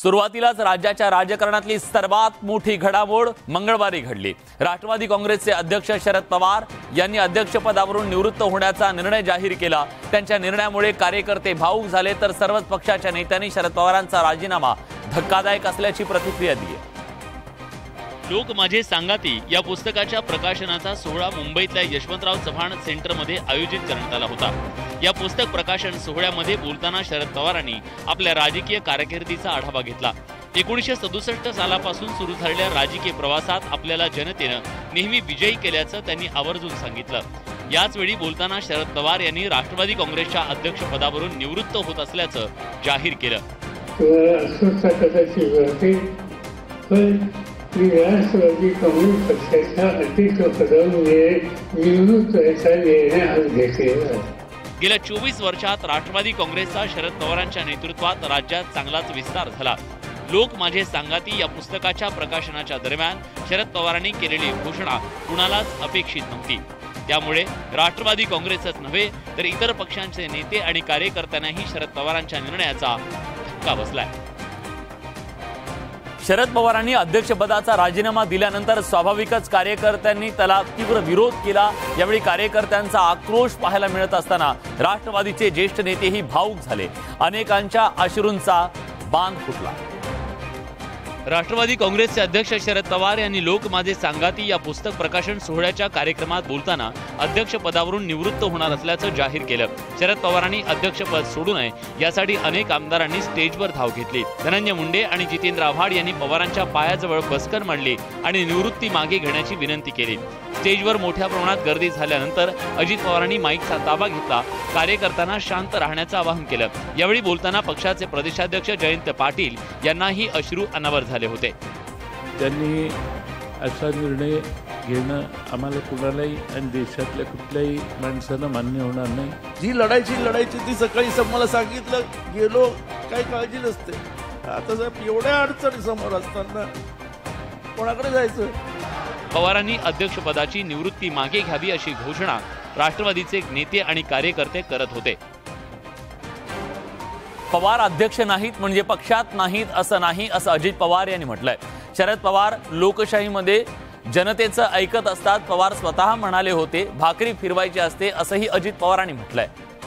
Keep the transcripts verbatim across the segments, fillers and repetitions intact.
सुरुवातीलाच राज्याच्या राजकारणातली सर्वात मोठी घडामोड मंगळवारी घडली। राष्ट्रवादी काँग्रेसचे अध्यक्ष शरद पवार यांनी अध्यक्षपदावरून निवृत्त होण्याचा निर्णय जाहीर केला। त्यांच्या निर्णयामुळे कार्यकर्ते भावुक झाले तर सर्वच पक्षाच्या नेत्यांनी शरद पवारांचा राजीनामा धक्कादायक असल्याची प्रतिक्रिया दिली। लोक माझे सांगाती या पुस्तकाच्या प्रकाशनाचा सोहळा मुंबईतल्या यशवंतराव चव्हाण सेंटरमध्ये आयोजित करण्यात आला होता। या पुस्तक प्रकाशन सोहळ्यामध्ये बोलताना शरद पवारांनी आपल्या राजकीय कारकिर्दीचा आढावा घेतला। एकोणीसशे सदुसष्ट सालापासून सुरू झालेल्या राजकीय प्रवासात आपल्याला जनतेनं नेहमी विजयी केल्याचं त्यांनी आवर्जून सांगितलं। याच वेळी बोलताना शरद पवार यांनी राष्ट्रवादी काँग्रेसच्या अध्यक्षपदावरून निवृत्त होत असल्याचं जाहीर केलं। राष्ट्रवादी काँग्रेस पक्षाच्या अध्यक्षपदावरून निवृत्त व्हायचा निर्णय आज घेतलेला आहे। गेल्या चोवीस वर्षात राष्ट्रवादी काँग्रेसचा शरद पवारांच्या नेतृत्वात राज्यात चांगलाच विस्तार झाला। लोक माझे सांगाती या पुस्तकाच्या प्रकाशनाच्या दरम्यान शरद पवारांनी केलेली घोषणा कुणालाच अपेक्षित नव्हती। त्यामुळे राष्ट्रवादी काँग्रेसच नव्हे तर इतर पक्षांचे नेते आणि कार्यकर्त्यांनाही शरद पवारांच्या निर्णयाचा धक्का बसलाय। शरद पवारांनी अध्यक्षपदाचा राजीनामा दिल्यानंतर स्वाभाविकच कार्यकर्त्यांनी त्याला तीव्र विरोध केला। यावेळी कार्यकर्त्यांचा आक्रोश पाहायला मिळत असताना राष्ट्रवादीचे ज्येष्ठ नेतेही भावुक झाले। अनेकांच्या अश्रूंचा बांध फुटला। राष्ट्रवादी काँग्रेसचे अध्यक्ष शरद पवार यांनी लोक माझे सांगाती या पुस्तक प्रकाशन सोहळ्याच्या कार्यक्रमात बोलताना अध्यक्षपदावरून निवृत्त होणार असल्याचं जाहीर केलं। शरद पवारांनी अध्यक्षपद सोडू नये यासाठी अनेक आमदारांनी स्टेजवर धाव घेतली। धनंजय मुंडे आणि जितेंद्र आव्हाड यांनी पवारांच्या पायाजवळ बसकर मांडली आणि निवृत्ती मागे घेण्याची विनंती केली। स्टेजवर मोठ्या प्रमाणात गर्दी झाल्यानंतर अजित पवारांनी माईकचा ताबा घेतला, कार्यकर्त्यांना शांत राहण्याचं आवाहन केलं। यावेळी बोलताना पक्षाचे प्रदेशाध्यक्ष जयंत पाटील यांनाही अश्रू अनावर झाले होते। त्यांनी असा निर्णय घेणं आम्हाला कुणालाही आणि देशातल्या कुठल्याही माणसाला मान्य होणार नाही। जी लढायची लढायची ती सकाळी मला सांगितलं, गेलो, काही काळजी नसते। आता साहेब एवढ्या अडचणी समोर असताना कोणाकडे जायचं? पवारांनी अध्यक्षपदाची निवृत्ती मागे घ्यावी अशी घोषणा राष्ट्रवादीचे नेते आणि कार्यकर्ते करत होते। पवार अध्यक्ष नाहीत म्हणजे पक्षात नाहीत असं नाही असं अजित पवार यांनी म्हटलंय। शरद पवार लोकशाहीमध्ये जनतेचं ऐकत असतात। पवार स्वतः म्हणाले होते भाकरी फिरवायची असते असंही अजित पवारांनी म्हटलंय।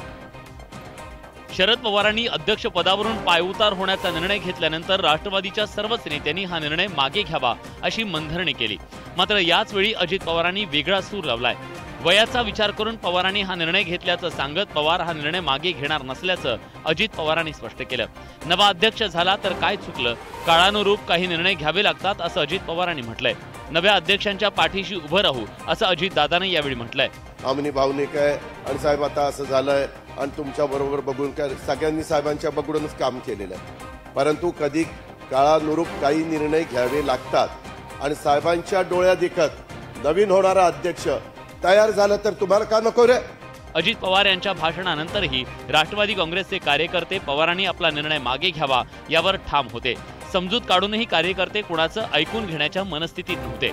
शरद पवारांनी अध्यक्षपदावरून पायउतार होण्याचा निर्णय घेतल्यानंतर राष्ट्रवादीच्या सर्वच नेत्यांनी हा निर्णय मागे घ्यावा अशी मनधरणी केली। मात्र याच वेळी अजित पवारांनी वेगळा सूर लावलाय। वयाचा विचार करून पवारांनी हा निर्णय घेतल्याचं सांगत पवार हा निर्णय मागे घेणार नसल्याचं अजित पवारांनी स्पष्ट केलं। नवा अध्यक्ष झाला तर काय चुकलं, काळानुरूप काही निर्णय घ्यावे लागतात असं अजित पवारांनी म्हटलंय। नव्या अध्यक्षांच्या पाठीशी उभं राहू असं अजित दादांनी यावेळी म्हटलंय। आम्ही भावनिक आहे आणि साहेब आता असं झालंय आणि तुमच्या बरोबर बघून काय सगळ्यांनी साहेबांच्या बघूनच काम केलेलं आहे। परंतु कधी काळानुरूप काही निर्णय घ्यावे लागतात आणि साहेबांच्या डोळ्यात देखत नवीन होणारा अध्यक्ष तयार झालं तर तुम्हाला का नको रे? अजित पवार यांच्या भाषणानंतरही राष्ट्रवादी काँग्रेसचे कार्यकर्ते पवारांनी आपला निर्णय मागे घ्यावा यावर ठाम होते। समजूत काढूनही कार्यकर्ते कुणाचं ऐकून घेण्याच्या मनस्थितीत नव्हते।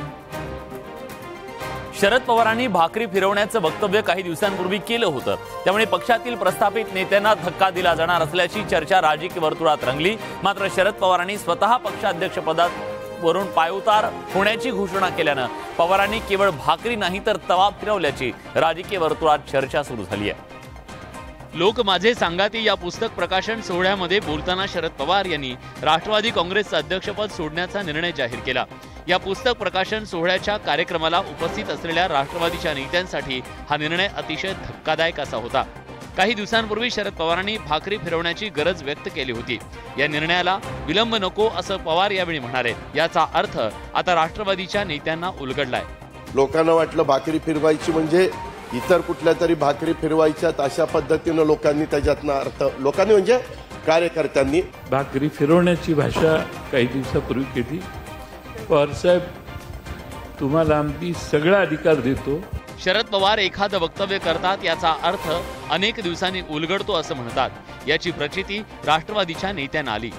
शरद पवारांनी भाकरी फिरवण्याचं वक्तव्य काही दिवसांपूर्वी केलं होतं। त्यामुळे पक्षातील प्रस्थापित नेत्यांना धक्का दिला जाणार असल्याची चर्चा राजकीय वर्तुळात रंगली। मात्र शरद पवारांनी स्वतः पक्षाध्यक्षपदावरून पायउतार होण्याची घोषणा केल्यानं पवारांनी केवळ भाकरी नाही तर तवा फिरवल्याची राजकीय वर्तुळात चर्चा सुरू झाली आहे। लोक माझे सांगाती या पुस्तक प्रकाशन सोहळ्यामध्ये बोलताना शरद पवार यांनी राष्ट्रवादी काँग्रेसचं अध्यक्षपद सोडण्याचा निर्णय जाहीर केला। या पुस्तक प्रकाशन सोहळ्याच्या कार्यक्रमाला उपस्थित असलेल्या राष्ट्रवादीच्या नेत्यांसाठी हा निर्णय अतिशय धक्कादायक असा होता। काही दिवसांपूर्वी शरद पवारांनी भाकरी फिरवण्याची गरज व्यक्त केली होती। या निर्णयाला विलंब नको असं पवार यावेळी म्हणाले। याचा अर्थ आता राष्ट्रवादीच्या नेत्यांना उलगडलाय। लोकांना वाटलं भाकरी फिरवायची म्हणजे इतर कुठल्या तरी भाकरी फिरवायच्यात अशा पद्धतीनं लोकांनी त्याच्यातनं अर्थ लोकांनी म्हणजे कार्यकर्त्यांनी भाकरी फिरवण्याची भाषा काही दिवसापूर्वी केली। पवार साहेब तुम्हाला आम्ही सगळा अधिकार देतो। शरद पवार एखादं वक्तव्य करतात याचा अर्थ अनेक दिवसांनी उलगडतो असं म्हणतात। याची प्रचिती राष्ट्रवादीच्या नेत्यांना आली।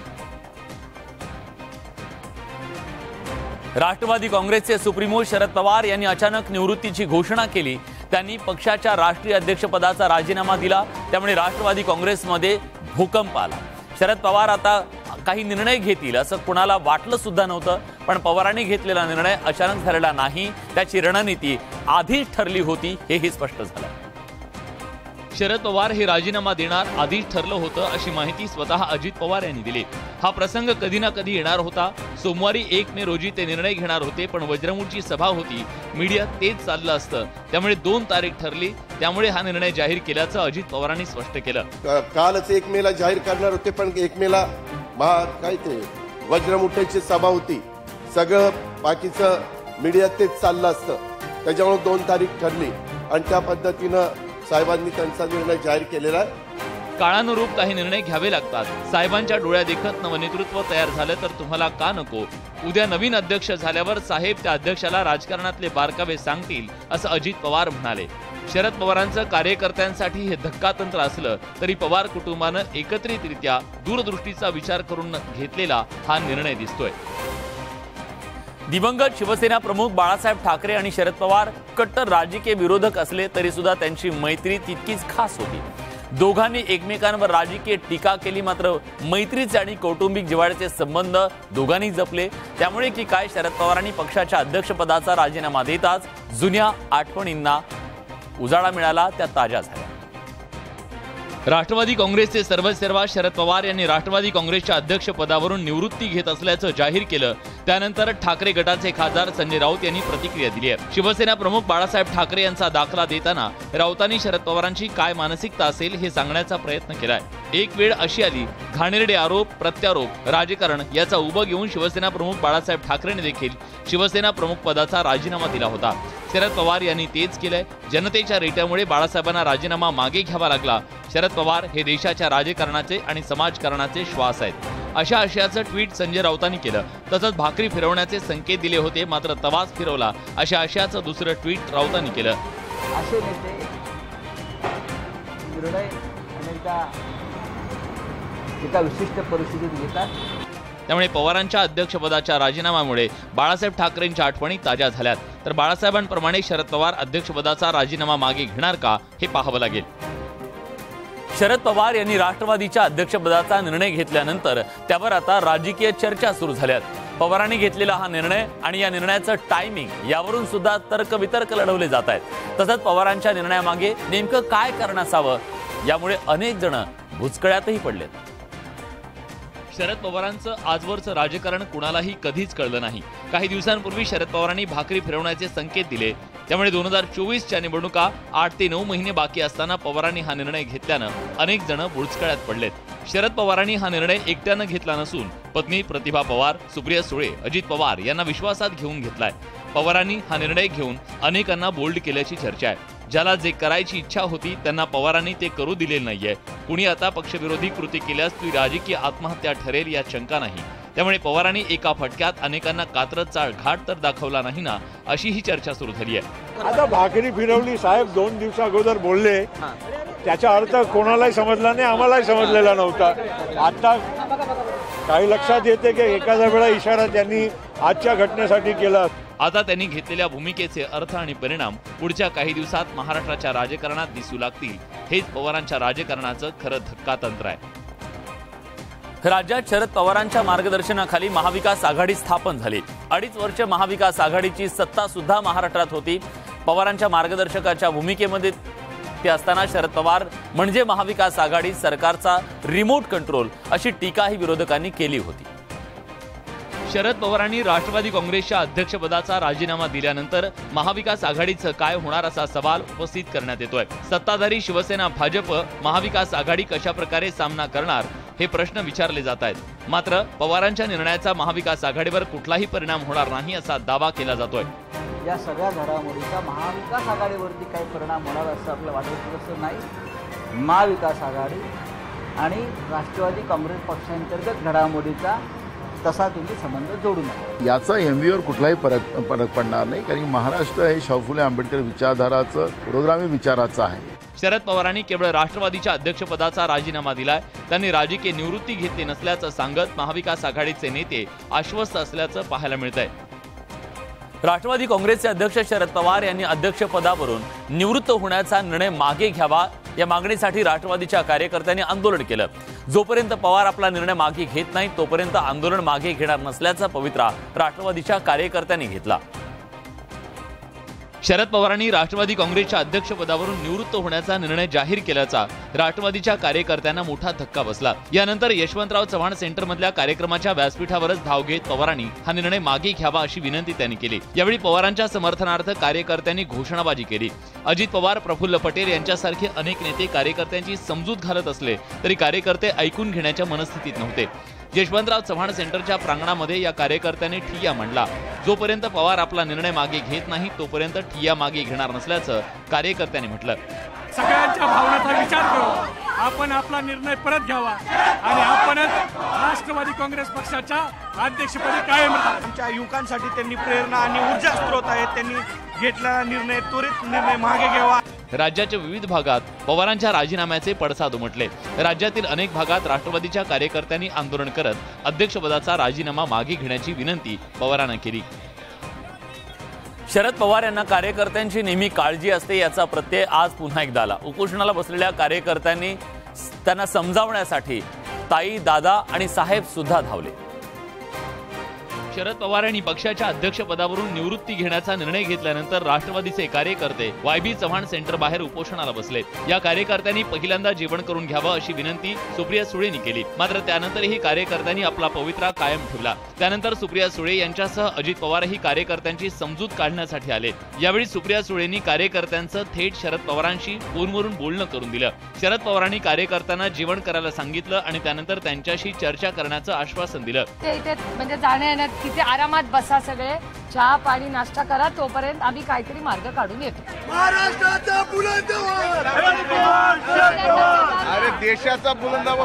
राष्ट्रवादी काँग्रेसचे सुप्रीमो शरद पवार यांनी अचानक निवृत्तीची घोषणा केली। त्यांनी पक्षाच्या राष्ट्रीय अध्यक्षपदाचा राजीनामा दिला। त्यामुळे राष्ट्रवादी काँग्रेसमध्ये भूकंप आला। शरद पवार आता काही निर्णय घेतील असं कुणाला वाटलं सुद्धा नव्हतं, पण पवारांनी घेतलेला निर्णय अचानक झालेला नाही, त्याची रणनीती आधीच ठरली होती हेही स्पष्ट झालं। शरद पवार हे राजीनामा देणार आधीच ठरलं होतं अशी माहिती स्वतः अजित पवार यांनी दिली। हा प्रसंग कधी ना कधी येणार होता। सोमवारी एक मे रोजी ते निर्णय घेणार होते, पण वज्रमूळची सभा होती, मीडियात तेच चाललं असतं, त्यामुळे दोन तारीख ठरली, त्यामुळे हा निर्णय जाहीर केल्याचं अजित पवारांनी स्पष्ट केलं। कालच एक मेला जाहीर करणार होते, पण एक मेला महा काय ते वज्रमुठीची सभा होती, सगळं बाकीचं मीडियात तेच चाललं असतं, त्याच्यामुळे दोन तारीख ठरली आणि त्या पद्धतीनं साहेबांनी त्यांचा निर्णय जाहीर केलेला आहे। काळानुरूप काही निर्णय घ्यावे लागतात। साहेबांच्या डोळ्या देखत नवनेतृत्व तयार झालं तर तुम्हाला का नको? उद्या नवीन अध्यक्ष झाल्यावर साहेब त्या अध्यक्षाला राजकारणातले बारकावे सांगतील असं अजित पवार म्हणाले। शरद पवारांचं कार्यकर्त्यांसाठी हे धक्कातंत्र असलं तरी पवार कुटुंबानं एकत्रितरित्या दूरदृष्टीचा विचार करून घेतलेला हा निर्णय दिसतोय। दिवंगत शिवसेना प्रमुख बाळासाहेब ठाकरे आणि शरद पवार कट्टर राजकीय विरोधक असले तरी सुद्धा त्यांची मैत्री तितकीच खास होती। दोघांनी एकमेकांवर राजकीय टीका केली, मात्र मैत्रीचे आणि कौटुंबिक जिव्हाळ्याचे संबंध दोघांनी जपले। त्यामुळे की काय शरद पवारांनी पक्षाच्या अध्यक्षपदाचा राजीनामा देताच जुन्या आठवणींना उजाळा मिळाला, त्या ताज्या झाल्या। राष्ट्रवादी काँग्रेसचे सर्वसेर्वा शरद पवार यांनी राष्ट्रवादी काँग्रेसच्या अध्यक्षपदावरून निवृत्ती घेत असल्याचं जाहीर केलं। त्यानंतर ठाकरे गटाचे खासदार संजय राऊत यांनी प्रतिक्रिया दिली आहे। शिवसेना प्रमुख बाळासाहेब ठाकरे यांचा दाखला देताना राऊतांनी शरद पवारांची काय मानसिकता असेल हे सांगण्याचा प्रयत्न केलाय। एक वेळ अशी आली, घाणेरडे आरोप प्रत्यारोप राजकारण याचा उभं घेऊन शिवसेना प्रमुख बाळासाहेब ठाकरेंनी देखील शिवसेना प्रमुख पदाचा राजीनामा दिला होता। शरद पवार यांनी तेच केलंय। जनतेच्या रेट्यामुळे बाळासाहेबांना राजीनामा मागे घ्यावा लागला। शरद पवार हे देशाच्या राजकारणाचे आणि समाजकारणाचे श्वास आहेत, अशा आशयाचं ट्विट संजय राऊतांनी केलं। तसंच भाकरी फिरवण्याचे संकेत दिले होते, मात्र तवाच फिरवला, अशा आशयाचं दुसरं ट्विट राऊतांनी केलं। असे नेते निर्णय अनेकदा एका विशिष्ट परिस्थितीत घेतात। त्यामुळे पवारांच्या अध्यक्षपदाच्या राजीनाम्यामुळे बाळासाहेब ठाकरेंच्या आठवणी ताज्या झाल्यात। तर बाळासाहेबांप्रमाणे शरद पवार अध्यक्षपदाचा राजीनामा मागे घेणार का हे पाहावं लागेल। शरद पवार यांनी राष्ट्रवादीच्या अध्यक्षपदाचा निर्णय घेतल्यानंतर त्यावर आता राजकीय चर्चा सुरू झाल्यात। पवारांनी घेतलेला हा निर्णय आणि या निर्णयाचं टायमिंग यावरून सुद्धा तर्कवितर्क लढवले जात आहेत। तसंच पवारांच्या निर्णयामागे नेमकं काय कारण असावं, यामुळे अनेक जण भुचकळ्यातही पडलेत। शरद पवारांचं आजवरचं राजकारण कुणालाही कधीच कळलं नाही। काही दिवसांपूर्वी शरद पवारांनी भाकरी फिरवण्याचे संकेत दिले, त्यामुळे दोन हजार चोवीसच्या निवडणुका आठ ते नऊ महिने बाकी असताना पवारांनी हा निर्णय घेतल्यानं अनेक जण बुचकळ्यात पडलेत। शरद पवारांनी हा निर्णय एकट्यानं घेतला नसून पत्नी प्रतिभा पवार, सुप्रिया सुळे, अजित पवार यांना विश्वासात घेऊन घेतलाय। पवारांनी हा निर्णय घेऊन अनेकांना बोल्ड केल्याची चर्चा आहे। ज्याला जे करायची इच्छा होती त्यांना पवारांनी ते करू दिले नाहीये। कुणी आता पक्षविरोधी कृती केल्यास ती राजकीय आत्महत्या ठरेल यात शंका नाही। त्यामुळे पवारांनी एका फटक्यात अनेकांना कात्रज चाळ घाट तर दाखवला नाही ना, अशी ही चर्चा सुरू झाली आहे। आता भाकरी फिरवली साहेब दोन दिवसा अगोदर बोलले, त्याचा अर्थ कोणालाही समजला नाही, आम्हालाही समजलेला नव्हता। आता काही लक्षात येते की एखाद्या वेळा इशारा त्यांनी आजच्या घटनेसाठी केला। आता त्यांनी घेतलेल्या भूमिकेचे अर्थ आणि परिणाम पुढच्या काही दिवसात महाराष्ट्राच्या राजकारणात दिसू लागतील। हेच पवारांच्या राजकारणाचं खरं धक्कातंत्र आहे। राज्यात शरद पवारांच्या मार्गदर्शनाखाली महाविकास आघाडी स्थापन झाली। अडीच वर्ष महाविकास आघाडीची सत्ता सुद्धा महाराष्ट्रात होती। पवारांच्या मार्गदर्शकाच्या भूमिकेमध्ये ते असताना शरद पवार म्हणजे महाविकास आघाडी सरकारचा रिमोट कंट्रोल, अशी टीकाही विरोधकांनी केली होती। शरद पवारांनी राष्ट्रवादी काँग्रेसच्या अध्यक्षपदाचा राजीनामा दिल्यानंतर महाविकास आघाडीचं काय होणार असा सवाल उपस्थित करण्यात येतोय। सत्ताधारी शिवसेना भाजप महाविकास आघाडी कशा प्रकारे सामना करणार हे प्रश्न विचारले जात आहेत। मात्र पवारांच्या निर्णयाचा महाविकास आघाडीवर कुठलाही परिणाम होणार नाही असा दावा केला जातोय। या सगळ्या घडामोडीचा महाविकास आघाडीवरती काही परिणाम होणार असं आपलं वाटत असं नाही। महाविकास आघाडी आणि राष्ट्रवादी काँग्रेस पक्षांतर्गत घडामोडीचा तसा तुम्ही संबंध जोडू नका। याचा एमव्हीवर कुठलाही फरक फरक पडणार नाही, कारण महाराष्ट्र हे शाहू फुले आंबेडकर विचारधाराचं पुरोगामी विचाराचं आहे। शरद पवारांनी केवळ राष्ट्रवादीच्या अध्यक्षपदाचा राजीनामा दिलाय। त्यांनी राजकीय निवृत्ती घेतली नसल्याचं सांगत महाविकास आघाडीचे नेते आश्वस्त असल्याचं पाहायला मिळतंय। राष्ट्रवादी काँग्रेसचे अध्यक्ष शरद पवार यांनी अध्यक्षपदावरून निवृत्त होण्याचा निर्णय मागे घ्यावा, या मागणीसाठी राष्ट्रवादीच्या कार्यकर्त्यांनी आंदोलन केलं। जोपर्यंत पवार आपला निर्णय मागे घेत नाही तोपर्यंत आंदोलन मागे घेणार नसल्याचा पवित्रा राष्ट्रवादीच्या कार्यकर्त्यांनी घेतला। शरद पवारांनी राष्ट्रवादी काँग्रेसच्या अध्यक्षपदावरून निवृत्त होण्याचा निर्णय जाहीर केल्याचा राष्ट्रवादीच्या कार्यकर्त्यांना मोठा धक्का बसला। यानंतर यशवंतराव चव्हाण सेंटरमधल्या कार्यक्रमाच्या व्यासपीठावरच धाव घेत पवारांनी हा निर्णय मागे घ्यावा अशी विनंती त्यांनी केली। यावेळी पवारांच्या समर्थनार्थ कार्यकर्त्यांनी घोषणाबाजी केली। अजित पवार, प्रफुल्ल पटेल यांच्यासारखे अनेक नेते कार्यकर्त्यांची समजूत घालत असले तरी कार्यकर्ते ऐकून घेण्याच्या मनस्थितीत नव्हते। यशवंतराव चव्हाण सेंटरच्या प्रांगणामध्ये या कार्यकर्त्यांनी ठिय्या मांडला। जोपर्यंत पवार आपला निर्णय मागे घेत नाही तोपर्यंत ठिय्या मागे घेणार नसल्याचं कार्यकर्त्यांनी म्हटलं। सगळ्यांच्या भावनांचा विचार करून आपण आपला निर्णय परत घ्यावा आणि आपणच राष्ट्रवादी काँग्रेस पक्षाच्या अध्यक्षपदी कायम राहा। आमच्या युवकांसाठी त्यांनी प्रेरणा आणि ऊर्जा स्रोत आहेत। त्यांनी घेतलेला निर्णय त्वरित निर्णय मागे घ्यावा। राज्याच्या विविध भागात पवारांच्या राजीनाम्याचे पडसाद उमटले। राज्यातील अनेक भागात राष्ट्रवादीच्या कार्यकर्त्यांनी आंदोलन करत अध्यक्षपदाचा राजीनामा मागे घेण्याची विनंती पवारांना केली। शरद पवार यांना कार्यकर्त्यांची नेहमी काळजी असते याचा प्रत्यय आज पुन्हा एकदा आला। उपोषणाला बसलेल्या कार्यकर्त्यांनी त्यांना समजावण्यासाठी ताई, दादा आणि साहेब सुद्धा धावले। शरद पवार यांनी पक्षाच्या अध्यक्षपदावरून निवृत्ती घेण्याचा निर्णय घेतल्यानंतर राष्ट्रवादीचे कार्यकर्ते वाय बी चव्हाण सेंटर बाहेर उपोषणाला बसले। या कार्यकर्त्यांनी पहिल्यांदा जेवण करून घ्यावं अशी विनंती सुप्रिया सुळेंनी केली। मात्र त्यानंतरही कार्यकर्त्यांनी आपला पवित्रा कायम ठेवला। त्यानंतर सुप्रिया सुळे यांच्यासह अजित पवारही कार्यकर्त्यांची समजूत काढण्यासाठी आले। यावेळी सुप्रिया सुळेंनी कार्यकर्त्यांचं थेट शरद पवारांशी फोनवरून बोलणं करून दिलं। शरद पवारांनी कार्यकर्त्यांना जेवण करायला सांगितलं आणि त्यानंतर त्यांच्याशी चर्चा करण्याचं आश्वासन दिलं। ते इथे म्हणजे जाण्या येण्यात तिथे आरामात बसा, सगळे चहा पाणी नाश्ता करा, तोपर्यंत आम्ही काहीतरी मार्ग काढून येतो। महाराष्ट्राचा बुलंद आवाज, अरे देशाचा बुलंद आवाज,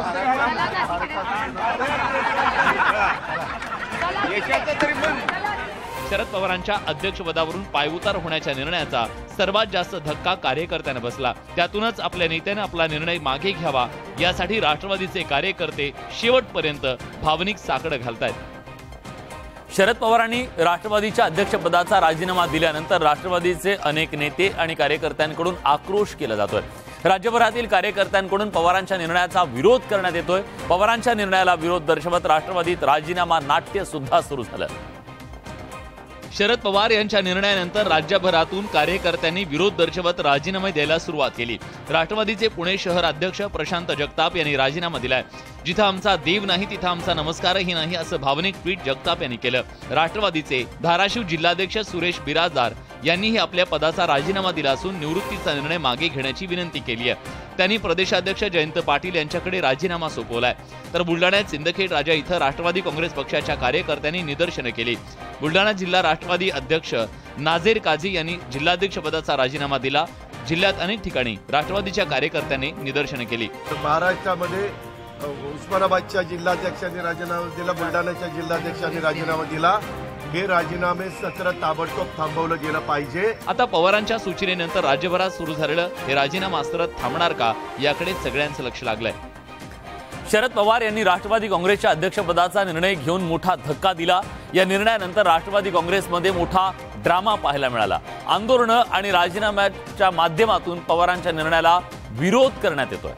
देशाचा तरी पण। शरद पवारांच्या अध्यक्षपदावरून पायउतार होण्याच्या निर्णयाचा सर्वात जास्त धक्का कार्यकर्त्यांना बसला। त्यातूनच आपल्या नेत्याने आपला निर्णय मागे घ्यावा यासाठी राष्ट्रवादीचे कार्यकर्ते शेवटपर्यंत भावनिक साकडं घालतायत। शरद पवारांनी राष्ट्रवादीच्या अध्यक्षपदाचा राजीनामा दिल्यानंतर राष्ट्रवादीचे अनेक नेते आणि कार्यकर्त्यांकडून आक्रोश केला जातोय। राज्यभरातील कार्यकर्त्यांकडून पवारांच्या निर्णयाचा विरोध करण्यात येतोय। पवारांच्या निर्णयाला विरोध दर्शवत राष्ट्रवादीत राजीनामा नाट्य सुद्धा सुरू झालं। शरद पवार यांच्या निर्णयानंतर राज्यभरातून कार्यकर्त्यांनी विरोध दर्शवत राजीनामे द्यायला सुरुवात केली। राष्ट्रवादीचे पुणे शहर अध्यक्ष प्रशांत जगताप यांनी राजीनामा दिलाय। जिथं आमचा देव नाही तिथं आमचा नमस्कारही नाही असं भावनिक ट्विट जगताप यांनी केलं। राष्ट्रवादीचे धाराशिव जिल्हाध्यक्ष सुरेश बिराजदार यांनीही आपल्या पदाचा राजीनामा दिला असून निवृत्तीचा निर्णय मागे घेण्याची विनंती केली आहे। त्यांनी प्रदेशाध्यक्ष जयंत पाटील यांच्याकडे राजीनामा सोपवलाय। तर बुलढाण्यात सिंदखेड राजा इथं राष्ट्रवादी काँग्रेस पक्षाच्या कार्यकर्त्यांनी निदर्शनं केली। बुलढाणा जिल्हा राष्ट्रवादी अध्यक्ष नाझेर काझी यांनी जिल्हाध्यक्ष पदाचा राजीनामा दिला। जिल्ह्यात अनेक ठिकाणी राष्ट्रवादीच्या कार्यकर्त्यांनी निदर्शनं केली। महाराष्ट्रामध्ये उस्मानाबादच्या जिल्हाध्यक्षांनी राजीनामा दिला, बुलढाण्याच्या जिल्हाध्यक्षांनी राजीनामा दिला। हे राजीनामे सत्र ताबडतोब थांबवलं गेलं पाहिजे। आता पवारांच्या सूचनेनंतर राज्यभरात सुरू झालेलं हे राजीनामा अस्त्र थांबणार का याकडे सगळ्यांचं लक्ष लागलंय। शरद पवार यांनी राष्ट्रवादी काँग्रेसच्या अध्यक्षपदाचा निर्णय घेऊन मोठा धक्का दिला। या निर्णयानंतर राष्ट्रवादी काँग्रेसमध्ये मोठा ड्रामा पाहायला मिळाला। आंदोलनं आणि राजीनाम्याच्या माध्यमातून पवारांच्या निर्णयाला विरोध करण्यात येतोय।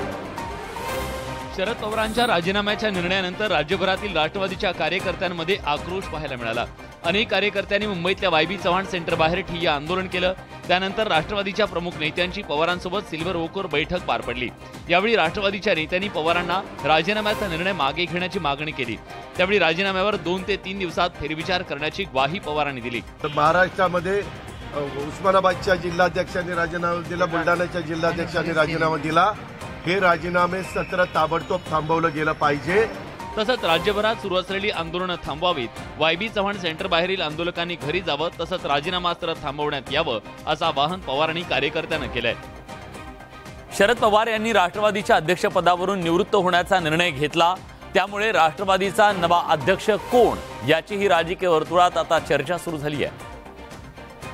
शरद पवारांच्या राजीनाम्याच्या निर्णयानंतर राज्यभरातील राष्ट्रवादीच्या कार्यकर्त्यांमध्ये आक्रोश पाहायला मिळाला। अनेक कार्यकर्त्यांनी मुंबईतल्या वाय बी चव्हाण सेंटर बाहेर ठिय्या आंदोलन केलं। त्यानंतर राष्ट्रवादीच्या प्रमुख नेत्यांची पवारांसोबत सिल्व्हर ओकवर बैठक पार पडली। यावेळी राष्ट्रवादीच्या नेत्यांनी पवारांना राजीनाम्याचा निर्णय मागे घेण्याची मागणी केली। त्यावेळी राजीनाम्यावर दोन ते तीन दिवसात फेरविचार करण्याची ग्वाही पवारांनी दिली। महाराष्ट्रामध्ये उस्मानाबादच्या जिल्हाध्यक्षांनी राजीनामा दिला, बुलढाण्याच्या जिल्हाध्यक्षांनी राजीनामा दिला। हे राजीनामे सत्र ताबडतोब थांबवलं गेलं पाहिजे। तसंच राज्यभरात सुरू असलेली आंदोलनं थांबवावीत, वाय बी चव्हाण सेंटर बाहेरील आंदोलकांनी घरी जावं, तसंच राजीनामा अस्त्र थांबवण्यात यावं असं आवाहन पवारांनी कार्यकर्त्यांना केलंय। शरद पवार यांनी राष्ट्रवादीच्या अध्यक्षपदावरून निवृत्त होण्याचा निर्णय घेतला। त्यामुळे राष्ट्रवादीचा नवा अध्यक्ष कोण याचीही राजकीय वर्तुळात आता चर्चा सुरू झाली आहे।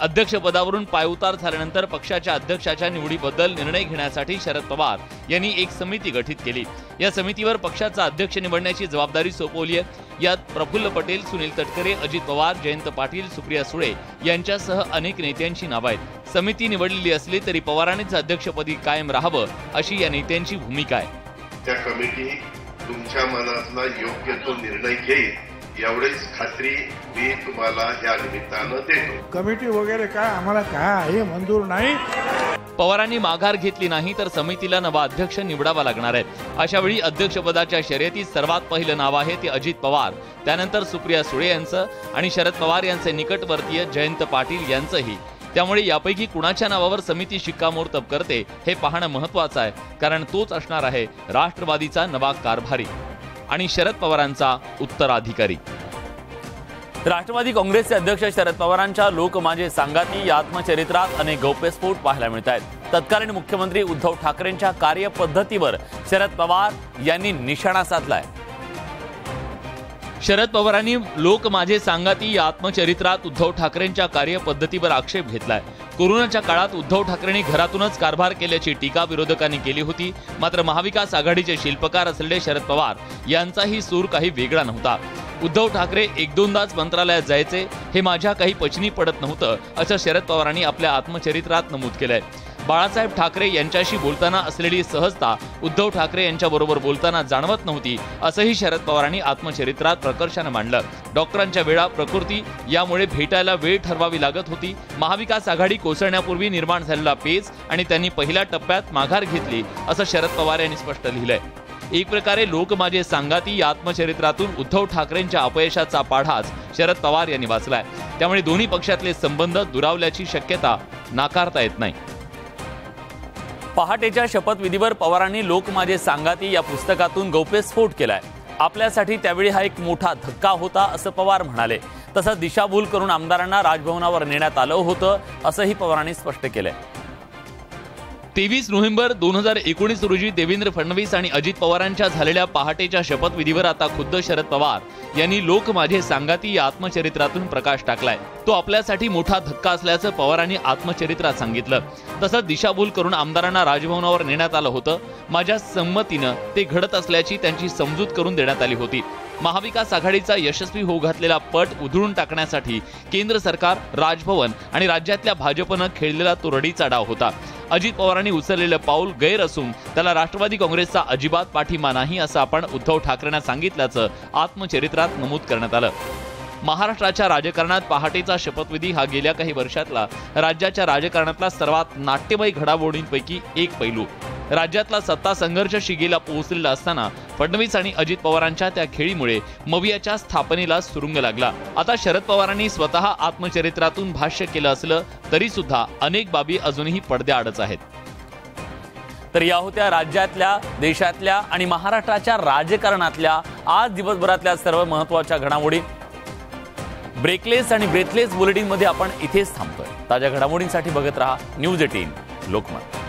अध्यक्षपदावरून पायउतार झाल्यानंतर पक्षाच्या अध्यक्षाच्या निवडीबद्दल निर्णय घेण्यासाठी शरद पवार यांनी एक समिती गठीत केली। या समितीवर पक्षाचा अध्यक्ष निवडण्याची जबाबदारी सोपवली आहे। यात प्रफुल्ल पटेल, सुनील तटकरे, अजित पवार, जयंत पाटील, सुप्रिया सुळे यांच्यासह अनेक नेत्यांची नावं आहेत। समिती निवडलेली असली तरी पवारांनीच अध्यक्षपदी कायम राहावं अशी या नेत्यांची भूमिका आहे। त्या कमिटी तुमच्या मनातला योग्य तो निर्णय घेईल एवढीच खात्री मी तुम्हाला या निमित्तानं देतो। कमिटी वगैरे काय आम्हाला काय आहे मंजूर नाही। पवारांनी माघार घेतली नाही तर समितीला नवा अध्यक्ष निवडावा लागणार आहे। अशा वेळी अध्यक्षपदाच्या शर्यतीत सर्वात पहिलं नाव आहे ते अजित पवार, त्यानंतर सुप्रिया सुळे यांचं आणि शरद पवार यांचे निकटवर्तीय जयंत पाटील यांचंही। त्यामुळे यापैकी कुणाच्या नावावर समिती शिक्कामोर्तब करते हे पाहणं महत्त्वाचं आहे, कारण तोच असणार आहे राष्ट्रवादीचा नवा कारभारी आणि शरद पवारांचा उत्तराधिकारी। राष्ट्रवादी काँग्रेसचे अध्यक्ष शरद पवारांच्या लोक माझे सांगाती या आत्मचरित्रात अनेक गौप्यस्फोट पाहायला मिळत आहेत। तत्कालीन मुख्यमंत्री उद्धव ठाकरेंच्या कार्यपद्धतीवर शरद पवार यांनी निशाणा साधलाय। शरद पवारांनी लोक माझे सांगाती या आत्मचरित्रात उद्धव ठाकरेंच्या कार्यपद्धतीवर आक्षेप घेतलाय। कोरोनाच्या काळात उद्धव ठाकरेंनी घरातूनच कारभार केल्याची टीका विरोधकांनी केली होती। मात्र महाविकास आघाडीचे शिल्पकार असलेले शरद पवार यांचाही सूर काही वेगळा नव्हता। उद्धव ठाकरे एक दोनदाच मंत्रालयात जायचे हे माझ्या काही पचनी पडत नव्हतं असं शरद पवारांनी आपल्या आत्मचरित्रात नमूद केलंय। बाळासाहेब ठाकरे यांच्याशी बोलताना असलेली सहजता उद्धव ठाकरे यांच्याबरोबर बोलताना जाणवत नव्हती असंही शरद पवारांनी आत्मचरित्रात प्रकर्षानं मांडलं। डॉक्टरांच्या वेळा, प्रकृती यामुळे भेटायला वेळ ठरवावी लागत होती। महाविकास आघाडी कोसळण्यापूर्वी निर्माण झालेला पेच आणि त्यांनी पहिल्या टप्प्यात माघार घेतली असं शरद पवार यांनी स्पष्ट लिहिलंय। एक प्रकारे लोक माझे सांगाती या आत्मचरित्रातून उद्धव ठाकरेंच्या अपयशाचा पाढाच शरद पवार यांनी वाचलाय। त्यामुळे दोन्ही पक्षातले संबंध दुरावल्याची शक्यता नाकारता येत नाही। पहाटेच्या शपथविधीवर पवारांनी लोक माझे सांगाती या पुस्तकातून गौप्यस्फोट केलाय। आपल्यासाठी त्यावेळी हा एक मोठा धक्का होता असं पवार म्हणाले। तसंच दिशाभूल करून आमदारांना राजभवनावर नेण्यात आलं होतं असंही पवारांनी स्पष्ट केलंय। तेवीस नोव्हेंबर दोन हजार एकोणीस रोजी देवेंद्र फडणवीस आणि अजित पवारांच्या झालेल्या पहाटेच्या शपथविधीवर आता खुद्द शरद पवार यांनी लोक माझे सांगाती या आत्मचरित्रातून प्रकाश टाकलाय। तो आपल्यासाठी मोठा धक्का असल्याचं पवारांनी आत्मचरित्रात सांगितलं। तसंच दिशाभूल करून आमदारांना राजभवनावर नेण्यात आलं होतं। माझ्या संमतीनं ते घडत असल्याची त्यांची समजूत करून देण्यात आली होती। महाविकास आघाडीचा यशस्वी होऊ घातलेला पट उधळून टाकण्यासाठी केंद्र सरकार, राजभवन आणि राज्यातल्या भाजपनं खेळलेला तो रडीचा डाव होता। अजित पवारांनी उचललेलं पाऊल गैर असून त्याला राष्ट्रवादी काँग्रेसचा अजिबात पाठिंबा नाही असं आपण उद्धव ठाकरेंना सांगितल्याचं आत्मचरित्रात नमूद करण्यात आलं। महाराष्ट्राच्या राजकारणात पहाटेचा शपथविधी हा गेल्या काही वर्षातला राज्याच्या राजकारणातला सर्वात नाट्यमय घडामोडींपैकी एक पैलू। राज्यातला सत्ता संघर्ष शिगेला पोहोचलेला असताना फडणवीस आणि अजित पवारांच्या त्या खेळीमुळे मवियाच्या स्थापनेला सुरुंग लागला। आता शरद पवारांनी स्वतः आत्मचरित्रातून भाष्य केलं असलं तरी सुद्धा अनेक बाबी अजूनही पडद्याआडच आहेत। तर या होत्या राज्यातल्या, देशातल्या आणि महाराष्ट्राच्या राजकारणातल्या आज दिवसभरातल्या सर्व महत्त्वाच्या घडामोडी। ब्रेकलेस आणि ब्रेथलेस बुलेटिन मध्ये आपण इथेच थांबतोय। ताज्या घडामोडींसाठी बघत रहा न्यूज अठरा लोकमत।